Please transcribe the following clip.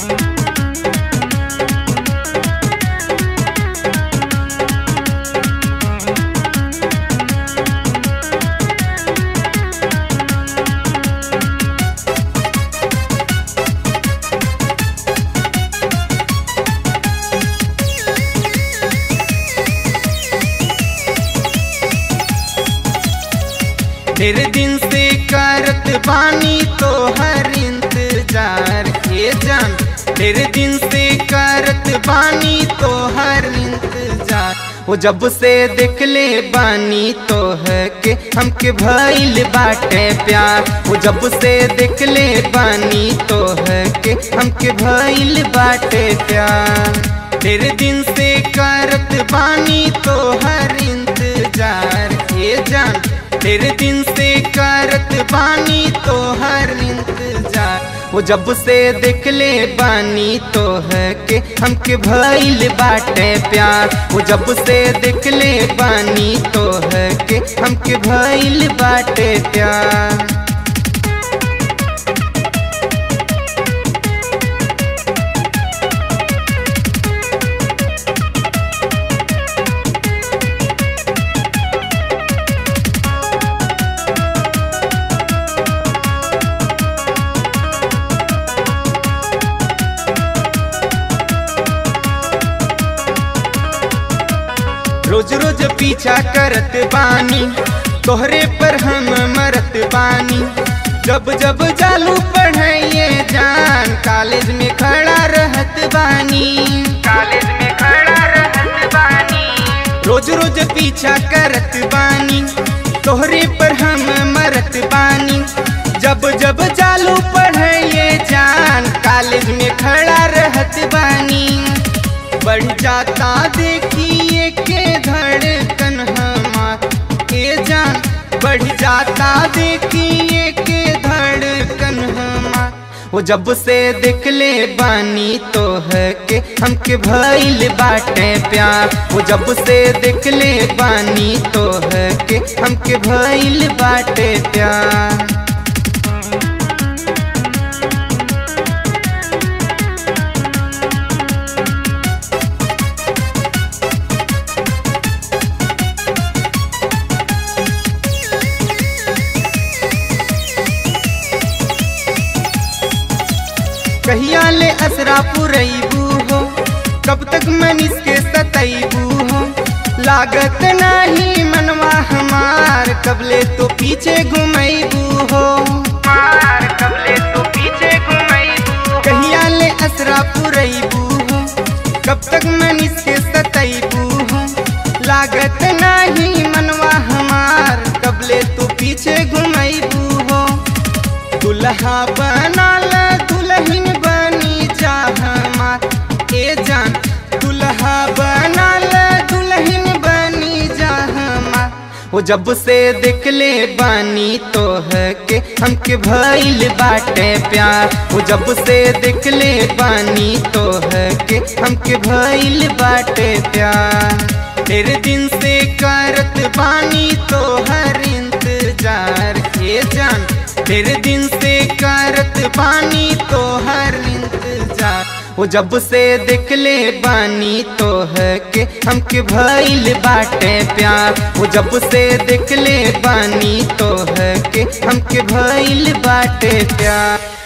ढेर दिन से करत बानी तो हर इंतजार के जान, ढेर दिन से करत बानी तो हर इंतजार। वो जब से देख ले बानी तो है के हमके भइल बाटे प्यार। वो जब से देख ले बानी तो है के हमके भइल बाटे प्यार। ढेर दिन से करत बानी तो हर इंतजार के जान, ढेर दिन से करत बानी तो हर इंतजार। वो जब से देख ले बानी तो है के हमके भइल बाटे प्यार। वो जब से देख ले बानी तो है के हमके भइल बाटे प्यार। रोज रोज पीछा करत बानी तोहरे पर हम मरत बानी। जब जब चालू पढ़ाइए जान कॉलेज में खड़ा रहत बानी, कॉलेज में खड़ा रहत बानी। रोज रोज पीछा करत बानी तोहरे पर हम मरत बानी। जब जब चालू पढ़ाइए जान कॉलेज में खड़ा रहत बानी। बढ़ जाता देखिए के धड़कन हमार के जान, बढ़ जाता देखिए के धड़कन हमार। वो जब से देख ले बानी तो है के हमके भइल बाटे प्यार। वो जब से देख ले बानी तो है के हमके भइल बाटे प्यार। कहिया ले असरा पुरैबू हो, कब तक मनीष के सतैबू हो। लागत नहीं मनवा हमार कबले तो पीछे घुमैबू हो, मार कबले तो पीछे घुमैबू। कहिया ले असरा पुरैबू हो, कब तक मनीष के सतैबू हो। लागत नहीं मनवा हमार कबले तो पीछे घुमैबू हो। दुल्हा बना ला दुल्हन बनी जा हमार ए जान, दुल्हा बना ला दुल्हन बनी जा हमार। वो जब से देख ले बानी तो है के हमके भइल बाटे प्यार। वो जब से देख ले बानी तो है के हमके भइल बाटे प्यार। ढेर दिन से करत बानी तो हर इंतजार के जान, ढेर दिन से करत बानी तो हर इंतजार। वो जब से देख ले बानी तो है के हमके भइल बाटे प्यार। वो जब से देख ले बानी तो है के हमके भइल बाटे प्यार।